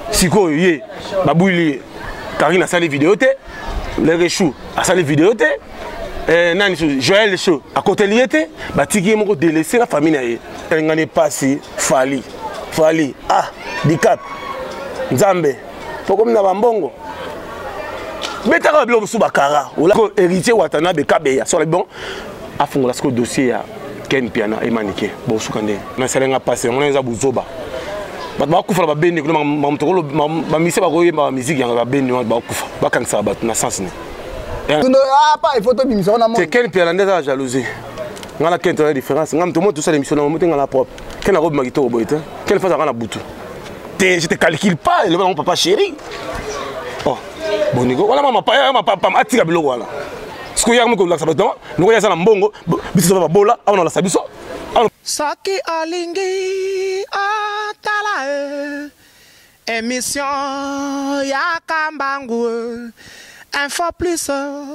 siko ye babuli Karine a sali vidéo te le Réchou a sali vidéo te nani Joël Chaud à côté lié batiki moko délaisser la famille na ngani passé fali ah dikap Nzambe pour comme na bambongo betaka bilo suba kara ola héritier watana be kabeya sur le bon afungola ce dossier ya Ken Piana et Maniké bon sukande na selenga passé on a buzoba ba kufa ba beni ko mamtokolo ba mise ba koyemba ba musique ya ba beni ba kufa ba kanisa ba na sens ne ah pas il faut to bimisa na mo c'est Ken Piana ndeza jalousie ngala Ken to différence ngam to mo tout ça l'émission na mo ngala propre Ken na robe magito boite Ken fa na butu je te calcule pas le mon papa chéri oh bonigo wala mama papa atika biloko wala siko ya mo ko la sabato no ya sala mbongo biso ba bola awona la sabiso Saki alingi atala émission ya kambangu info plus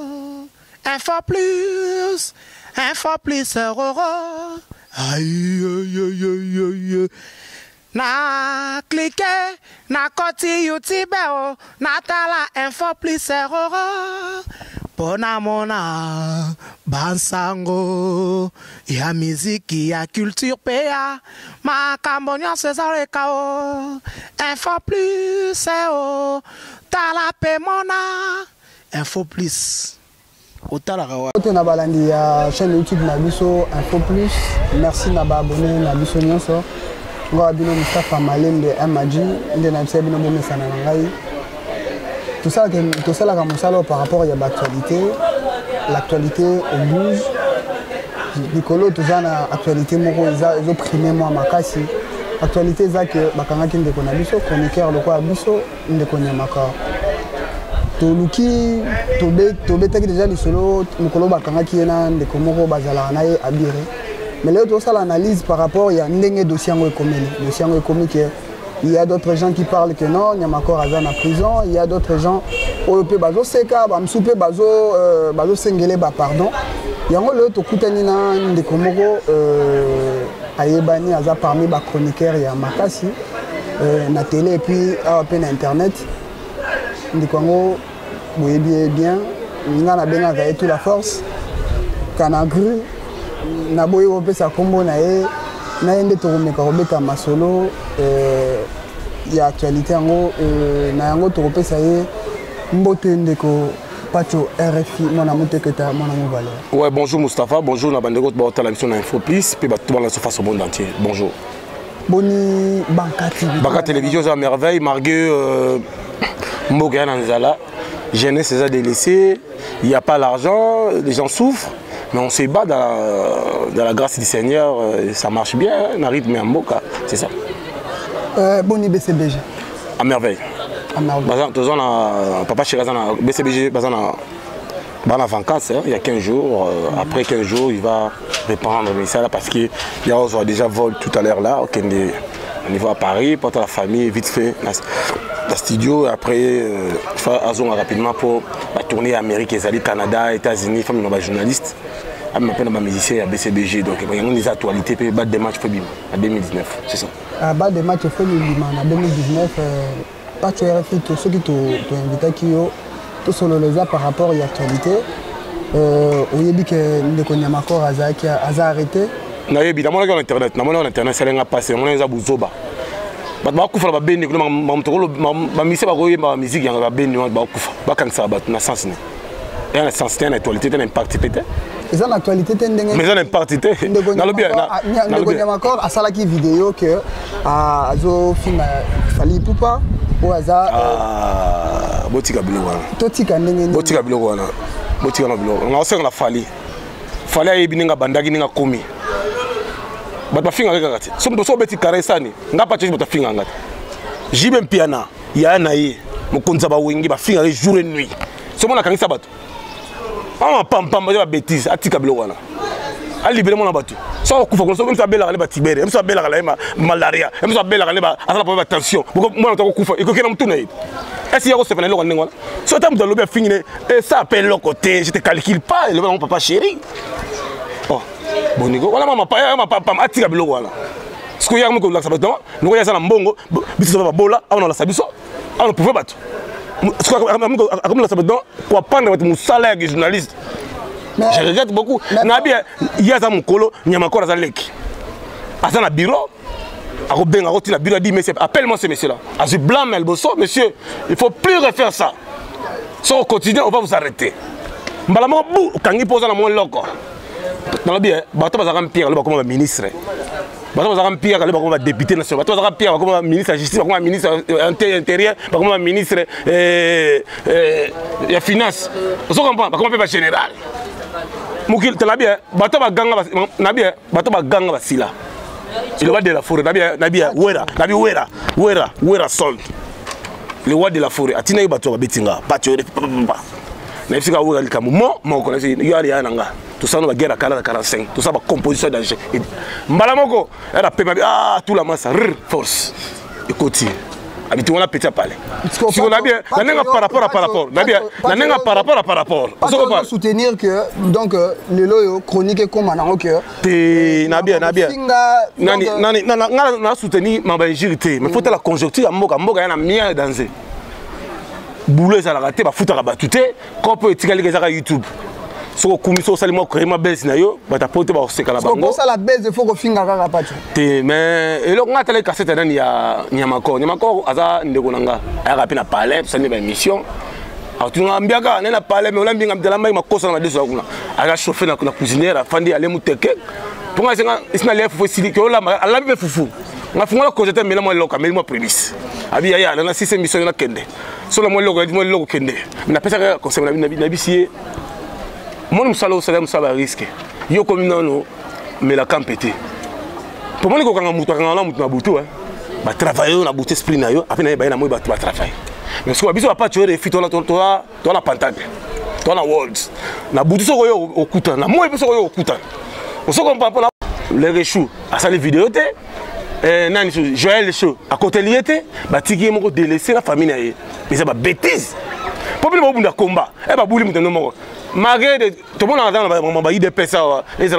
aïe na cliquer na koti YouTube na tala info plus Pona mona bansango ya miziki ya culture pea makambonyo César kao info plus tala pe mona info plus otala kawa na balandi ya chaîne YouTube na biso info plus merci na ba abonné na biso nyonso ngo bino Moustapha Malembe Amaji nde na tse bino bomesana na ngai tout ça la musalo par rapport à l'actualité. L'actualité oblige. Nicolo tout ça na actualité moko ils opprimé moi makasi. Actualité ça que bakanga ki ndeko na biso chroniqueur loko biso ndeko nyamaka. To luki to betaki déjà li solo Nicolo bakanga ki na ndeko moko bazala na ye abire. Mais là tout ça l'analyse par rapport il y a ndenge dossier ngo ekomeli. Dossier ngo ekomi que il y a d'autres gens qui parlent que non, il y a encore Azan en prison. Il y a d'autres gens qui bazo seka, bamsoupe bazo sengele pardon. Il y a le to kutanina de komoko ayebani aza parmi ba chroniqueurs ya makasi na télé et puis à peine internet. De Congo boye bien, nga na benga ka toute la force. Kanagru na boye ope sa kombo na e na yende to meka robeta masolo il y a actualité yango na yango to kopesa ye mbote ndeko Pacho RFI mon amour teketa mon amour valeur. Ouais, bonjour Moustapha, bonjour na bandeko ba la mission na Info Plus pe ba tout la surface au monde entier. Bonjour. Boni Banka télévision à merveille margué Mboga Nanzala. Jeunesse c'est ça délaissé, il y a pas l'argent, les gens souffrent. Mais on se bat dans la grâce du Seigneur, ça marche bien, on arrive mais en Moka, c'est ça. Boni BCBG. À merveille. À merveille. Papa chéri, BCBG, en vacances, il y a 15 jours. Après 15 jours, il va reprendre ça parce qu'il y a déjà vol tout à l'heure là, au niveau à Paris, pour la famille, vite fait, dans le studio. Après, il faut rapidement pour tourner Amérique, Canada, États-Unis, famille de journalistes. Je m'appelle un musicien à BCBG, donc il y a des actualités, puis des matchs en 2019, c'est ça. Bas des matchs en 2019, pas tu RFI, ceux qui t'ont invité qui ont tout sur les par rapport à l'actualité. On dit que nous connaissons encore qui a arrêté. Non, évidemment, on a internet, c'est un passé, on a buzoba. Ba kufa ba beni ko mamtokolo ba mise ba koyemba ba musique ya ba beni ba kufa ba kanisa ba na sens ne. Et la sens une actualité un impact peut-être. Et ça l'actualité ndenge. Mais ça l'impact dans le bien na le bien encore à salaki vidéo que azo film fali pupa ou aza botika biloko wana. Totika ndenge botika biloko wana. Botika na biloko. On a aussi la fali. Fali ayebi ninga bandaki ninga komi. Bat bafinga ngati somo so beti karesani ngapa tshi batafinga ngati jibe mpiana ya na ye mokonza ba wengi bafinga jour et nuit somo na kangisa bato pam pam pam ba bêtise atika biloko wana a libérer mon abatu so kufa ko so msa bela kale ba tibere msa bela kale malaria msa bela kale ba asala pa tension boko mwana to kufa iko kena mtu na yi est-ce yako se fana loko ndengwana so tam dans lobby fingine et ça appelle le côté je te calcule pas le mon papa chéri. Oh bonigo wala papa atika biloko wana siko ya mo ko la sabato no ya sala mbongo biso ba bola awona la sabiso on ne pouvait pas tout. Comme ça maintenant, pour prendre votre salaire de journaliste. Je regrette beaucoup. Nabia, il y a un colo, il y a encore un lek. À un bureau, à Robin, à bureau, a dit, mais appelle-moi ce monsieur-là. À ce blanc, Melboso, monsieur, il ne faut plus refaire ça. Si on continue, on va vous arrêter. Mbalamo, quand il pose dans mon loco. Dans le bien, bateau va remplir, le comme ministre. Bateau va remplir, le comme député national. Bateau va remplir, comme ministre de la justice, comme ministre intérieur, comme ministre de la finance. Vous comprenez? Comme un général. Mukil, tu l'as bien. Bateau va gagner, Nabia, bateau va gagner Basila. Il va de la forêt. Nabia, Wera, Sol. Le roi de la forêt. Atina bateau va betinga. Bateau de papa. Nefsika Wera le Cameroun. Moi, connais. Il y a rien nanga. Tout ça, nous va guerre à 45. Tout ça, va composition d'âge. Mbalamoko, elle a payé tout la masse, force. Écoutez, habituellement, on a petit à parler. Si on a bien, on a par rapport à par rapport. On a par rapport à par rapport. On va soutenir que, donc, le loyo chronique comme un an que. Nabia. On a soutenu ma majorité. Mais il faut la conjoncture à Moka. Moka, il y a un milliard danger. Boulot, ça l'a raté, il faut la battuter. Quand on peut étiqueter les YouTube. Si on commence à salir, créer ma baisse, on va t'apporter au secala bango. Pour ça la baisse, il faut que finga kaka pacho. Mais et là on a télé cassette là il y a Nyamako aza ndekonanga. A rapide na parler, ça n'est pas émission. Alors tu n'as bien qu'à n'a parler mais on a bien la main ma cause na deux secondes. A la chauffer na cuisinière afandi aller muteke. Pour nga senga isna le faut sili que la ala be fufu. Nga funga ko jeta mela mo loka mela mo prémisse. Abi ya na 6 émissions na kende. Solo mo logo kende. Na pesa ka conseil na bisier. Moi, je suis un risque. Je suis un mais la camp pété. Pour moi, je suis un bouton. Je travaille dans le esprit. Après, je travaille. Mais si je ne pas tuer les filles, tu as la pantade. Tu as la world. Na bouton, tu as au couteau. Na moi, je suis au couteau. On se comprend pas. Les réchous, à ça les vidéos. Joël Show, à côté de l'été, je suis délaissé la famille. Mais c'est une bêtise. Pour moi, je suis un combat. Je suis un combat. Malgré tout le monde a dit des personnes, ils ont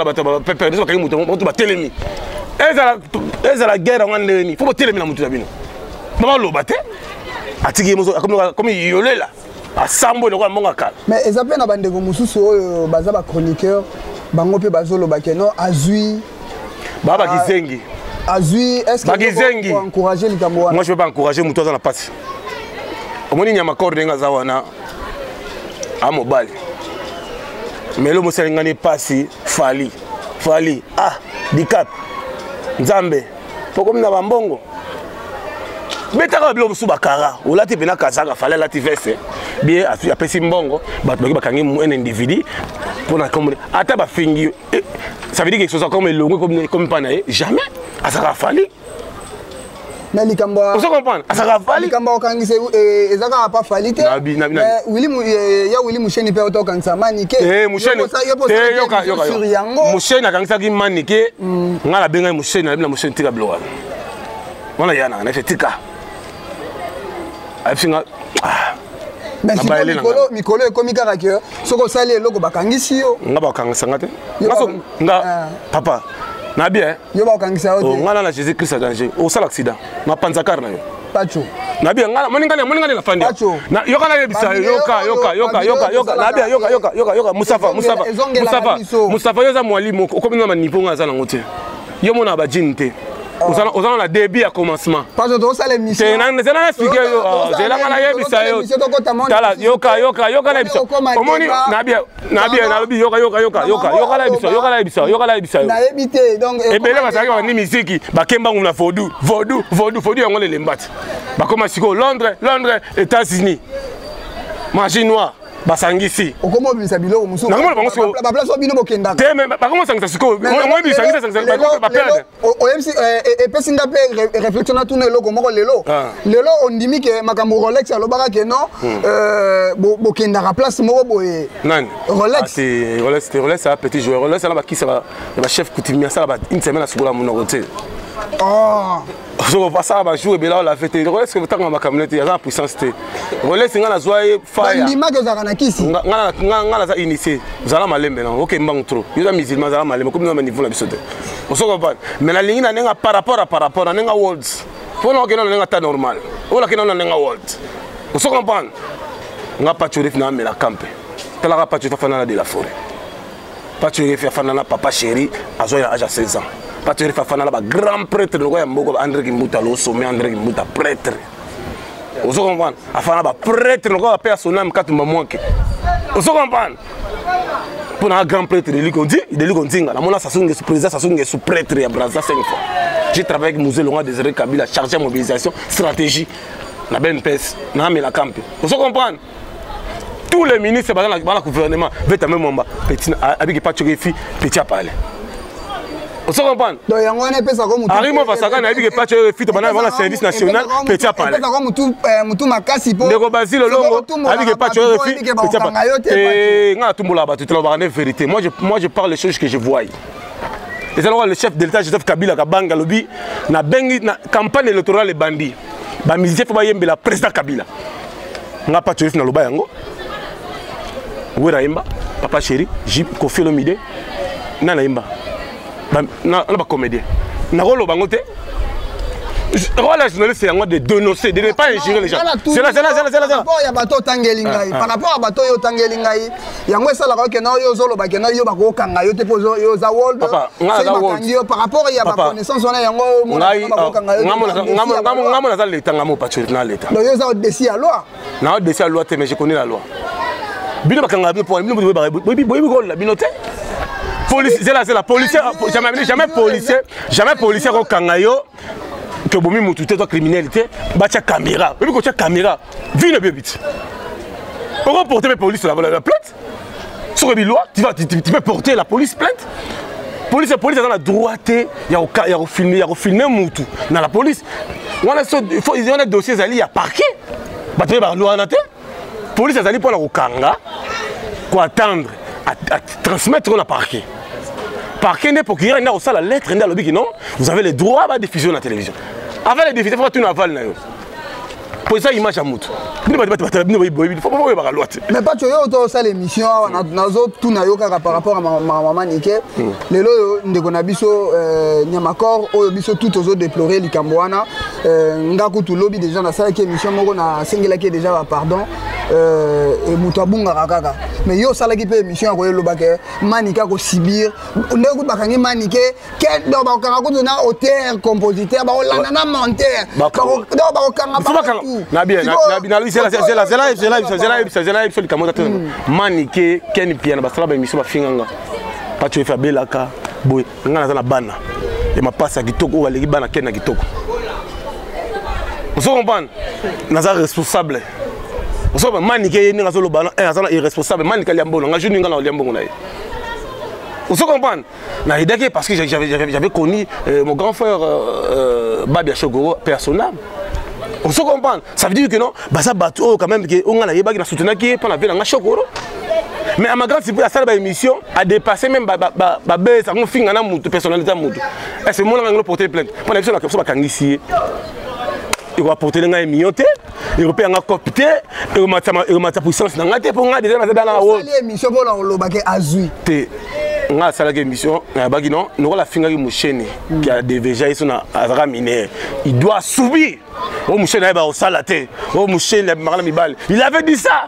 la guerre en Allemagne. Il faut que télémi la moto d'abino. Maman le battait. Atigi comme il y là. À Sambo le roi Mongaka. Mais ils appellent na bande comme Moussou bazaba chroniqueur, bango pe bazolo bakeno azui. Baba Kizengi. Azui est-ce que vous encourager les Camerounais? Moi je veux pas encourager Moutou dans la passe. Omoni nyama corde nga zawana. A mobile. Mais le monsieur n'est pas si Fali. Ah, Dicap. Nzambe. Pourquoi nous avons bongo? Mais tu as vu Bakara. Ou là tu es Kazaka, fallait la tivesse. Bien, après si bongo, bah tu vas un individu pour la communauté. Attends, bah fingi. Ça veut dire quelque chose comme le logo comme panaye. Jamais. À ça va fallu. Mais les Cambodgiens. Vous comprenez? Ça va fallu. Les Cambodgiens, ils n'ont pas fallu. Mais Willy Moucheni peut autant quand ça manique. Moucheni a quand ça qui manique. On a bien Moucheni, on a bien Moucheni tika bloa. On a yana, on a fait tika. Mais si Mikolo est comique à cœur, ce qu'on sait les logos bakangisi yo. On a bakangisa ngate. Papa. Na bien. Yo ba kangisa o ngala na Jésus Christ a danger. O sala accident. Na panzakar na yo. Pacho. Na bien ngala moningane na fandi. Na yoka na yebisa yoka. Na bien yoka Mustafa yoza mwalimu okomina ma niveau ngaza na ngote. Yo mona ba jinte. Osana la début à commencement. Parce que tout ça les missions. C'est na expliquer yo. C'est là ngala yebisa yo. Tala yoka na yebisa. Omoni na bien na lobi yoka la yebisa. Na ebité donc et belé basaka ni musique bakemba nguna vodou yango le lembati. Bakoma siko Londres, États-Unis. Magie noire. Basangisi. Okomo bisa biloko musu. Na komo bango siko. Ba place bino bokenda. Te me ba komo sangisa siko. Moi bisangisa ba perdre. O MC et pesinga pe réflexion na tourner loko moko lelo. Lelo on dimi ke makambo Rolex alobaka ke non bokenda ka place moko boye. Nani? Rolex. C'est Rolex ça petit joueur. Rolex là ba ki ça ba chef coutumier ça ba une semaine à sukola mon hotel. Oh. Je vais passer à jouer et là on l'a fait. Rolex que vous avez ma camionnette, il y a la puissance. Rolex ngana zoye fire. Ni mago za kana kisi. Ngana za initié. Zala malembe non. OK mbang trop. Yo za musulman zala malembe comme nous niveau la bisote. On se comprend. Mais la ligne na nga par rapport na nga worlds. Pour nous, on a un normal. On a un world. Vous comprenez? On a pas de temps dans la camp. On a pas de temps de la forêt. Pas de temps de papa chéri à 16 ans. Pas de temps de grand prêtre de André Kimbuta, le sommet André Kimbuta, prêtre. Vous comprenez? Afin de prêtre, on a payé son âme 4 mois. Vous comprenez? Pour un grand prêtre de l'Ikondi, la mona Sassou président Sassou sous prêtre à Brazza 5 fois. J'ai travaillé avec Mouzé Longa Désiré Kabila, chargé de mobilisation, stratégie. La BNPS, na la camp. Vous comprenez? Tous les ministres dans le gouvernement veulent même moment petit avec pas de filles petit à parler. Vous comprenez? Donc il y a un peu ça comme Arrive moi ça quand avec pas de filles dans le service national petit à parler. Mutu makasi po. Ndeko Basile Longo avec pas de filles petit à parler. Et nga tout mola ba tout la vérité. Moi je parle les choses que je vois. Et alors le chef de l'État Joseph Kabila Kabanga lobi na bengi na campagne électorale les bandits. Ba musicien faut ba yembe la président Kabila. Nga pas de filles na loba yango. Wera Imba, papa chéri, Jib, Kofi Olomide, Nana Imba. Na ba comédien. Na rolo bangote. La journaliste c'est de dénoncer, de ne pas ingérer les gens. C'est là. Par rapport à bateau Tangelingai, par rapport à bateau yo Tangelingai, yango ça la que na yo zolo ba que na yo ba ko kanga yo te pozo yo za world. Papa, par rapport à ba connaissance on a yango mo ba ko kanga yo. Ngamo na za l'état ngamo patriote na l'état. Donc yo za au-dessus à loi. Na au-dessus à loi mais je connais la loi. Bino bakanga pour bino boy la binote. Police c'est la policier jamais policier ko kanga yo. Que bomi mututé toi criminalité bacha caméra même quand tu as caméra vine bébite on va porter la police la plainte sur les lois tu peux porter la police plainte police dans la droite il y a filmer mutu dans la police on a dossier ali il y a parquet ba te ba loi na te police ali pour la kanga quoi attendre à transmettre on a parquet n'est pour qu'il y ait la lettre non vous avez le droit à diffusion à la télévision. Avant les défis, il faut que tu n'avales. Pour ça, image à mout. Mais pas tu as l'émission, par rapport à ma maman Nike. Les lots de Gonabiso, Nyamakor, Obiso, tout aux autres déplorés, les Cambouana. Ngaku tout lobby déjà dans cette émission, Morona Singela qui est déjà pardon. Et Moutabunga Rakaga. Mais yo ça qui peut émission à Lobake, Manika ko Sibir, on écoute Bakangi Manike, quel dans Bakarago de na auteur, compositeur, bah on l'a monteur. Manike Ken Piana basala ba émission ba finganga pas tu fais belaka boy ngana na bana et ma passe à kitoko ou aleki bana ken na kitoko vous comprenez naza responsable vous savez Manike ni ngazolo bana azana irresponsable Manike liambono nga juni ngana liambongo na vous comprenez na idake parce que j'avais connu mon grand frère Babia Chogoro personnel. On se comprend. Ça veut dire que non, ça bateau quand même que on a yeba qui na soutenir qui pendant la vie Chogoro. Mais à ma grande surprise, ça la émission a dépassé même ça on finit na mutu personnalité mutu. Et c'est moi qui porter plainte. Pour l'émission la personne va kangisie. Il va porter les émissions, il va payer un copité, il va mettre puissance dans la tête pour déjà dans la haute. L'émission pour le baquet azui. On a ça la émission, nous avons la finale de Moucheni qui a déjà été sur Azara Miner. Il doit subir. Oh Moucheni a au salaté. Oh Moucheni il avait dit ça.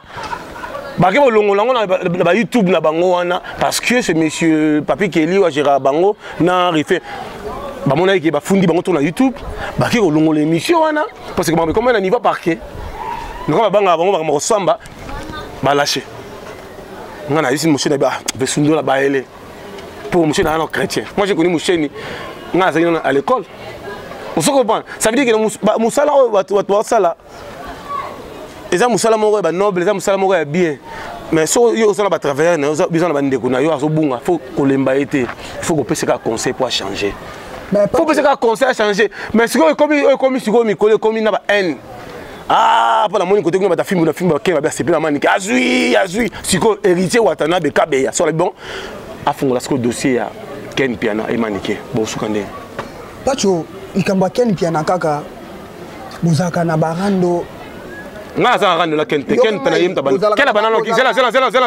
YouTube parce que ce monsieur Papi Kelly ou Gérard Bango n'a refait. Mon avis qui va fondre sur YouTube, qui a l'émission parce que comment on y va parquet. Nous avons samba lâché. On a ici Moucheni va fondre la baelle. Pour Moucheni un chrétien. Moi j'ai connu Moucheni à l'école. On se comprend. Ça veut dire que Moussala va les gens Moussala Moro est noble, les gens Moussala Moro est bien. Mais si vous avez travaillé, vous avez besoin de il faut qu'on l'embaille. Il faut qu'on puisse faire un conseil pour changer. Il faut que un conseil à changer. Mais si vous avez comme une haine. Ah, pour la monnaie, côté de film qui va bien la manique. Azui, si vous héritier Watanabe Kabeya, sur le bon, à fond, le dossier à Ken Piana et Maniké. Bon, soukandé. Pacho, il y a Ken Piana Kaka, Bouzaka Nabarando. Nga za rando la kente ken pena yim taban kela banano ki zela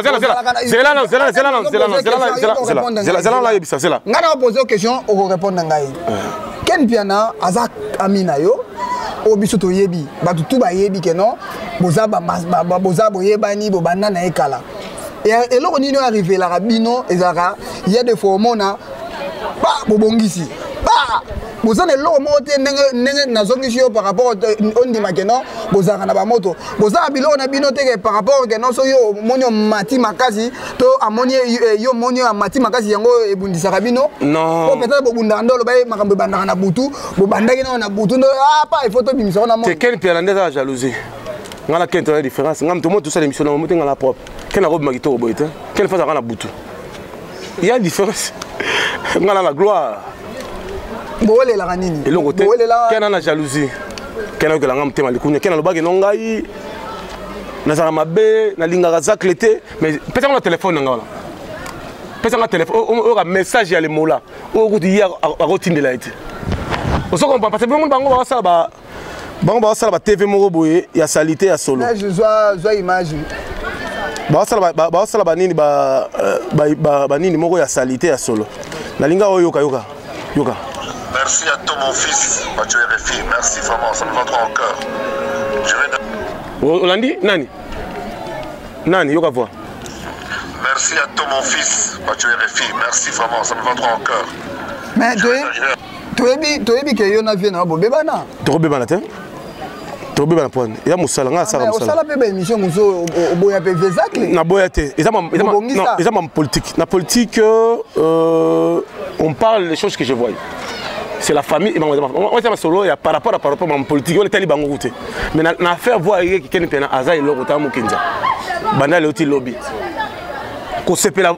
la yebisa zela nga na poser question o répondre ngai Ken Piana azak amina yo o biso to yebi batu tu ba yebi ke non boza boyebani bobanda na ekala et là on est arrivé la rabino ezaka il y a des fois mona ba bobongisi ba boza ne lo mote nenge nazongisi yo par rapport on dit makeno boza na ba moto boza bilo na bino te par rapport ke non so yo monyo mati makasi to amoni yo monyo mati makasi yango ebundisa rabino non peut-être bobunda ndolo ba makambo banda na butu bobandaki na butu ndo pas il faut to bimisa na moto c'est quel pélandais la jalousie ngala kente la différence ngam tout monde tout ça l'émission na moto ngala propre quelle robe magito boite quelle fois ça na butu il y a une différence ngala la gloire boole la nini et le côté quelle a la jalousie quelle que la ngam tema likunya quelle lobaki nongai na za mabe na linga za clété mais peut-être le téléphone ngala peut-être le téléphone o message ya le mola o ko di ya a rotindela été on se comprend parce que bon bango ba ça ba bango ba ça ba TV moko boye ya salité ya solo je vois image ba ça ba nini ba nini moko ya salité ya solo na linga o yoka Merci à toi mon fils, Mathieu RFI, merci vraiment, ça me va trop en cœur. Je vais... Olandi, Nani, yoka voix. Merci à toi mon fils, Mathieu RFI, merci vraiment, ça me va trop en cœur. Mais tu es que yo na vie na bobebana. To bebana te? To bebana point. Ya musala nga sala musala. Osala pe émission muso oboya pe vezakle. Na boya te. Non, ils ont politique. Na politique on parle des choses que je vois. C'est la famille et on est solo par rapport à mon politique on est tali bango route mais na faire voir que quelqu'un pena aza et loko ta mukinza banda le lobby ko sepela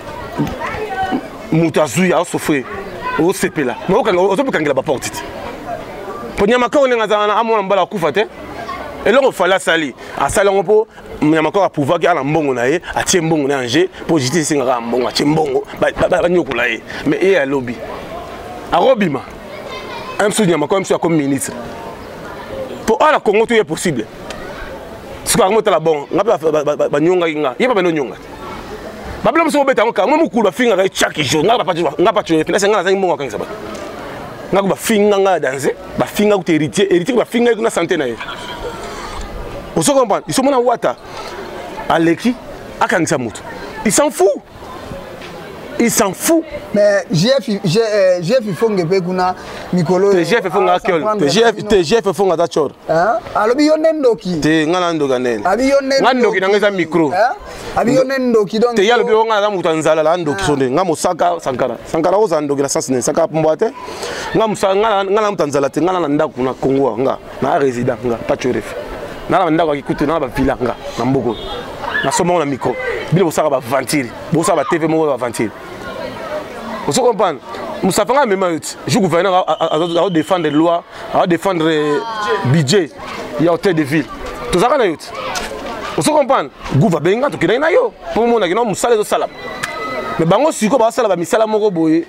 mutazu ya souffrir o sepela mais o to kangela ba porte ponya makao ne ngaza na amona mbala kufa te et là on fala sali a sali on po nyama ko pouvoir ki ala mbongo na ye a tie mbongo na anje pour justice singa mbongo a tie mbongo ba nyokula ye mais et à lobby a robima un soutien comme ministre pour la Congo tout est possible ce qu'on a la bon ba nyonga inga yeba ba nyonga ba bla mso beta ngoka mo mukulu ba finga chaque jour nga pa tu finance nga za mbongo kangisa ba nga ba finga nga danser ba finga ku héritier ba finga ku na santé na ye on se comprend ils sont mona wata Aleki akangisa mutu il s'en fout. Il s'en fout. Mais GF fonge pe kuna mikolo. GF fonga akol. GF fonga ta chor. Hein? Alobi yonendo ki. Te ngana ndoga nene. Abi yonendo. Ngando ki nangeza micro. Hein? Abi yonendo ki donc. Te yalobi nga za mutanzala la ndo kisonde. Nga musaka Sankara. Sankara oza ndo la sens ne saka pumboate. Nga musaka ngana mutanzala te ngana nda kuna Kongo nga na résident nga pa choref. Na nda kwa kikutu na ba villa nga na mboko. Na somo na micro. Bile bosaka ba ventile. Bosaka ba TV moko ba ventile. Vous comprenez? Moussa Fanga même je gouverneur à défendre les lois, à défendre le budget, il y a hôtel de ville. Tout ça na yout. Vous comprenez? Gouva benga to kina yo. Pour mon akino musala zo salam. Mais bango siko ba sala ba misala moko boye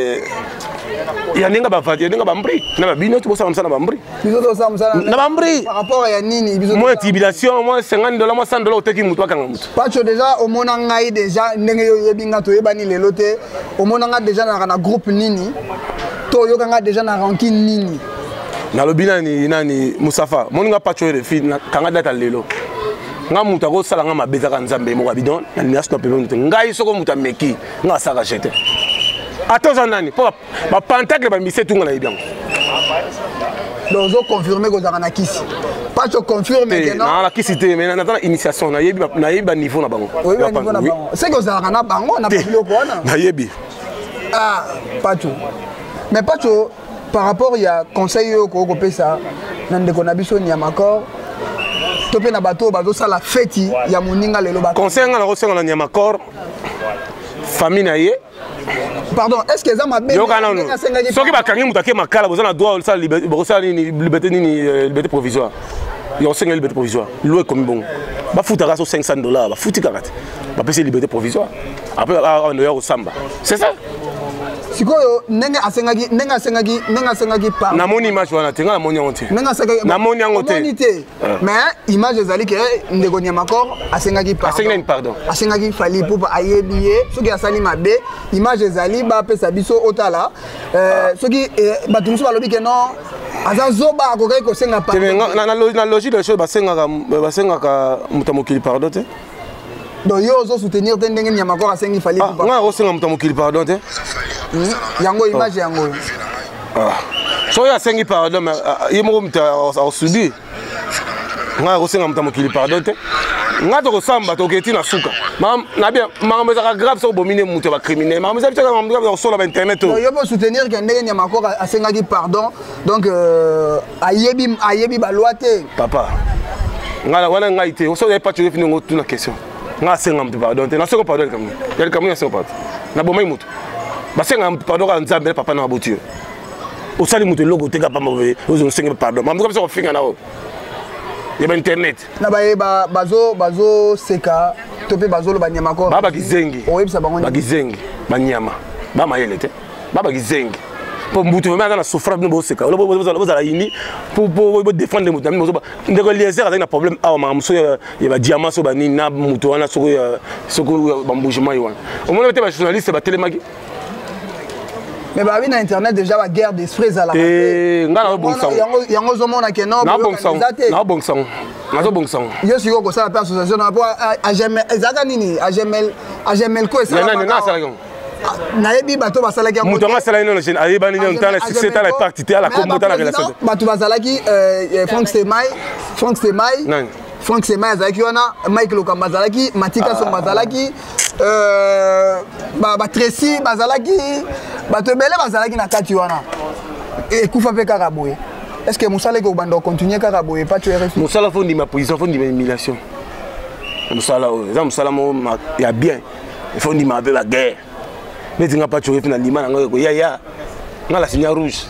ya ninga ba fati, ninga ba mbri. Na ba bino to bosala musala ba mbri. Biso to sa musala. Na ba mbri. Par rapport à nini biso. Moi intimidation, moi $50, moi $100 oteki mutu akanga mutu. Pacho déjà au mona ngai déjà ndenge yo yebinga to yebani lelo te. Au mona nga déjà na groupe nini. To yo kanga déjà na ranking nini. Na lobina ni nani Musafa. Moninga pacho de fi kanga data lelo. Nga mutu ko sala nga mabeza ka nzambe mo bidon na niaso na pembe ngai soko mutu meki nga saka jete. Attends nani pour ba pentacle ba mise tunga na bien. Donc zo confirmer ko zaka na kisi. Pas to confirmer que non. Na la kisi te mais na ta initiation na yebi niveau na bango. Oui, niveau na bango. C'est que zaka na bango na bilo ko na. Na yebi. Ah, Pacho. Mais Pacho par rapport il y a conseil ko pesa na ndeko na biso ni ya makor. Topé na bateau bazo sala feti ya moninga lelo ba. Conseil nga na kosenga na nyamakor famille na ye. Pardon, est-ce que ça m'a bien? Soki bakangi mutake makala bozana droit ça liberté liberté provisoire. Yo senga liberté provisoire. Loué comme bon. Ba futaka so $500, ba futi kakati. Ba pese liberté provisoire. Après on doit au samba. C'est ça? Sikoyo nenga asengaki par. Na moni image wana tenga na moni onte. Na moni onte. Mais image ezali ke ndeko nyamakor asengaki par. Asengaki pardon. Asengaki fali pour ayebiye soki asali mabe image ezali ba pesa biso otala soki batumuso balobi ke non aza zoba akokai kosenga pardon na logique de choses basengaka moto mokili pardon te donc yo ozo soutenir te ndenge Niamakor asengi fallait pas nga osenga moto mokili pardon te yango image yango so ya asengi pardon mais ye moko moto aosubi nga osenga moto mokili pardon te nga tokosamba toketi na suka na bien makambo ezaka grave so bomine moto bacriminel makambo eza bitaka makambo grave osola bainternet yo mpo soutenir ke ndenge Niamakor asengaki pardon donc ayebi baloi te papa nga wana ngai te so ya patcho fini ngo tuna question nga asenga moto pardon te na soko pardon kamwe ya kamwe soko pardon na bomai moto basenga pardon ka nzambe papa na botu osali moto logo te ka pamba ozo senga pardon makambo comme ça ofinga na o ya internet na bazo seka to pe bazo lo Niamakor baba kizengi oyebisa bango bakizengi banyama bama yele te baba kizengi po mbutu mema na sofra bino bo seka bozala yini po défendre mutu na mozo ndeko liezer avec na problème awa mamuso ya ba diamant so bani na mutu wana soko bambouchement yiwana omona te ba journaliste ba telemaki mais bah oui na internet déjà la guerre d'esprit à la ngana bon sang yango zomona ke non na bon sang yo siko ko ça la association na po AGML ezaka nini AGML ko ça na sala ko na yebi bato basalaki yango muto ngasala ino na ayeba nini ntana succès ta la partie ta la combo ta la relation bato basalaki Franck Semai azalaki wana Mike Lokamba azalaki Matika Songo azalaki Tracy bazalaki bato ebele bazalaki na kati wana ekufa mpe kaka boye est-ce que mosala eke obanda ocontinue kaka boye pa tu RFI mosala fo ndima position fo ndima humiliation mosala oyo eza mosala mo ya bien fo ndima mpe baguerre neti nga pa tu RFI na ndima na ngo ekoyaya nga la signal rouge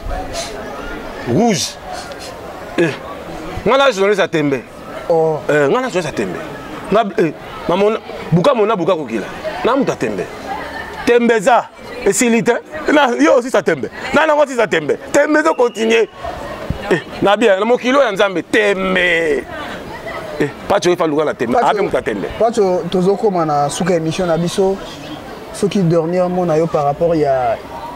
nga la journaliste atembe nga na journaliste atembe buka mona buka kokila na muta tembe tembeza esilite na yo aussi ça tembe na nango aussi ça tembe zo continuer na bien na mokilo ya nzambe tembe pacho ifa luka na tembe ape muta tembe pacho tozokoma na suka émission na biso soki dernièrement na yo par rapport ya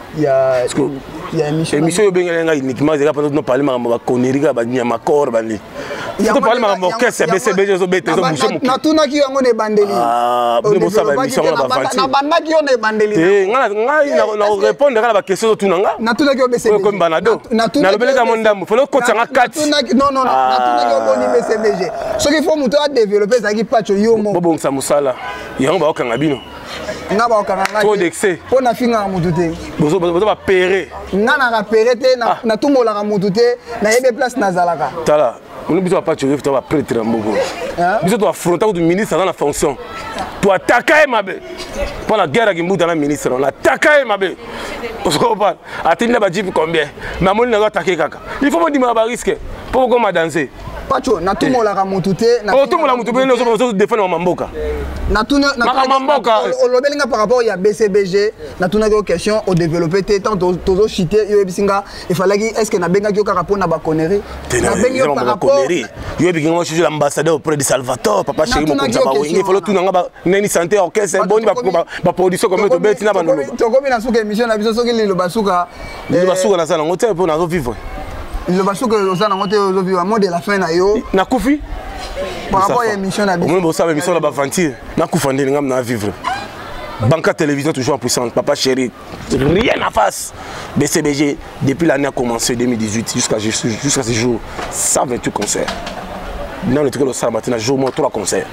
émission yo bengela nga uniquement zeka pendant nous parler makambo ba connerie ka ba Niamakor bali to parler makambo orchestre BCBG zo bete zo boucher mo na tunaki yango ne bandeli bo sa ba émission na ba vanti na bandaki yo ne bandeli nga na répondre na ba question zo tuna nga na tunaki yo BCBG ko mbanado na lobeleka mon ndambo folo ko tsanga kati non na tunaki yo boni BCBG soki fo muto a développer zaki pacho yo mo bo ngsa musala yango ba okanga bino nga ba okanga nga trop d'excès po na finga mutu te bozo ba péré nga na péré te na tumola ka mutu te na yebe place na zalaka tala on biso pas tu va prêtre moko biso to affronter le ministre dans la fonction to attaquer mabe pour la guerre qui mbuta na ministre on attaquer mabe parce qu'on parle atteindre ba jipi combien mais mon na attaquer kaka il faut me dire ba risque pour comment danser pacho na tumola ka mutu te na tumola mutu be no so défendre mamboka na mamboka olobelinga par rapport ya BCBG na tuna ko question au développer te tant tozo chiter yo ebisinga il fallait que est-ce que na benga ki ka pona ba connerie na benga par rapport yo ebikinga moi je suis l'ambassadeur auprès de Salvatore papa chéri mo konza ba wingi il faut tout nga ba neni santé orchestre boni ba production comme to beti na banolo to komi na suka émission na biso soki lilo basuka na sala ngote pour na vivre le basuka ozana ngote ozovivre mot de la fin na yo na kufi par rapport à l'émission na biso on ça émission la ba vantir na kufa ndeni ngam na vivre Banca Télévision toujours en puissance papa chéri rien à face BCBG depuis l'année a commencé 2018 jusqu'à ce jour 128 concerts dans le truc le samedi matin jour moins 3 concerts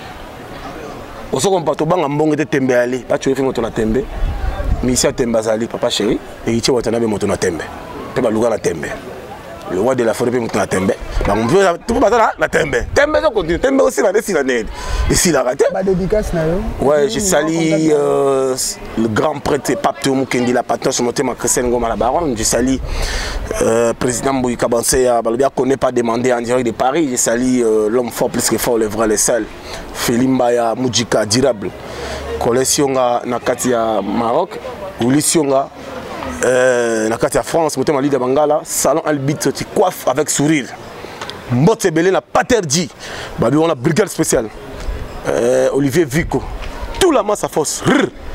au second pas to banga mbongo te tembe ali pas tu fais moto na tembe mission tembe azali papa chéri et il tient watana be moto na tembe te ba luga na tembe le roi de la forêt peut monter na tembe ba on peut tout pas na tembe zo continue tembe aussi la décision ned ici la raté ba dédicace na yo ouais je salue le grand prêtre pape Théo Mukendi la patron sur monter ma Christian Ngoma la baronne je salue président Mbouy Kabansé ba bien connaît pas demander en direct de Paris je salue l'homme fort plus que fort le vrai le seul Felimba ya Mujika durable collection na kati ya Maroc ulisionga na kati ya France motema leader Bangala salon Albit tu coiffe avec sourire Mbote Belé na Paterdi babi on a brigade spéciale Olivier Vico tout la masse à force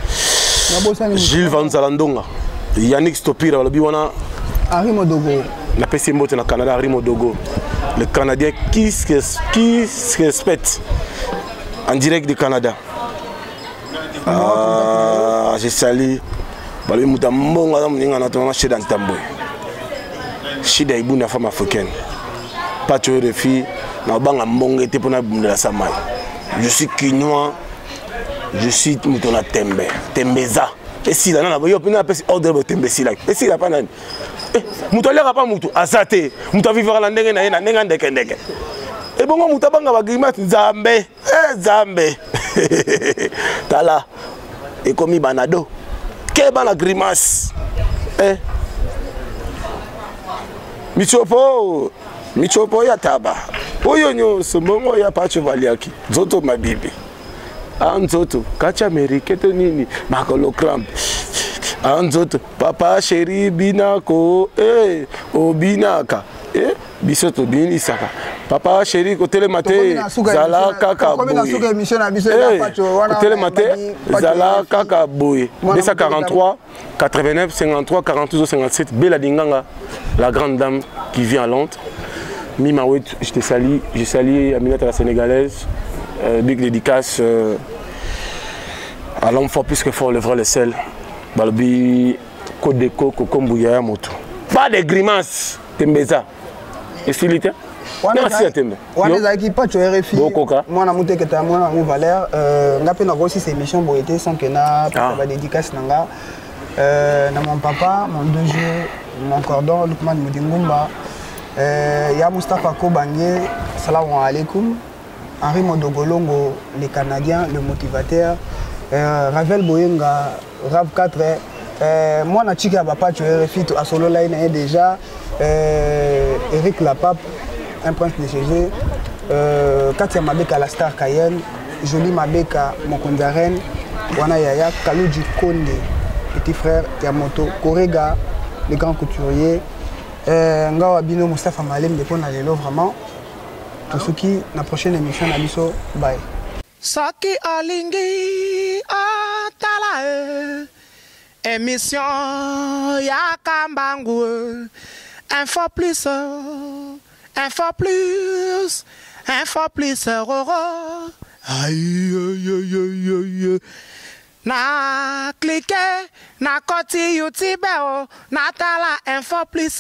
Gilles Van Zalandonga Yannick Stopira babi on a Henri Modogo Na PC Mbote na Canada, Rimo Dogo. Le Canadien qui se respecte en direct du Canada. Ah, je salue. Baloui Moutambonga dans mon anatomy chez Dantamboy. Shida Ibu na femme africaine. Pas tuer de filles. Na banga mbonga était pour na bundela samai. Je suis quinois. Je suis Moutona Tembe. Tembeza. Et si là, on a ordre de Tembe si là. Et si là, pas nan. Moutolera pas Moutou. Azate. Mouta vivra la ndenge na nenga ndeke ndeke. Et bon, Mouta banga ba grimace Zambe. Zambe. Tala. Et comme Banado. Quelle la grimace. Michopo ya taba. Oyo nyo somongo ya pacho valiaki. Zoto mabibi. Anzoto kacha meriketo nini makolo cramp. Anzoto papa chéri binako obinaka bisoto bini saka. Papa chéri kotele mate zala kaka boye. Kotele mate zala kaka boye. 243 89 53 42 57 Bella Dinganga, la grande dame qui vit à Londres. Mimawet, je te salue, je salue Aminata la sénégalaise. Big dédicace à l'homme fort plus que fort, le vrai, le sel. Balbi Kodeko Kokombouya Moto. Pas de grimaces, Tembeza. Et Silita? Merci à Tembe. On est avec pas tu RFI. Moi na monté que ta moi na Valère ngape na aussi ces émissions bo été sans que na pas dédicace nanga na mon papa, mon deux jeux, mon cordon, Lukman Moudingumba. Ya Moustapha Kobangue, salam alaikum. Henri Modogolongo, les Canadiens, le motivateur. Ravel Boyenga, Rav 4. Moi, na Chika Bapa, tu es refit à Solo Line déjà. Eric Lapape, un prince de CG. Katia Mabeka, la star Cayenne. Jolie Mabeka, Mokondaren. Wana Yaya, Kalouji Konde, petit frère, Tiamoto, Korega, les grands couturiers. Ngawa Bino Moustapha Malem, depuis on a l'élo vraiment. Tout ce qui, la prochaine émission, na biso, bye. Saki Alingi Atala émission Yakambangu Info plus aïe aïe aïe aïe na cliquer na koti YouTube na tala Info plus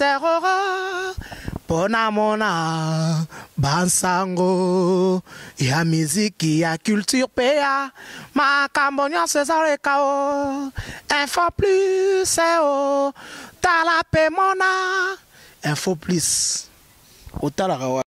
Pona mona bansango ya miziki ya culture PA makambo nyonso ezaleka o Info plus o tala pe mona Info plus otalaka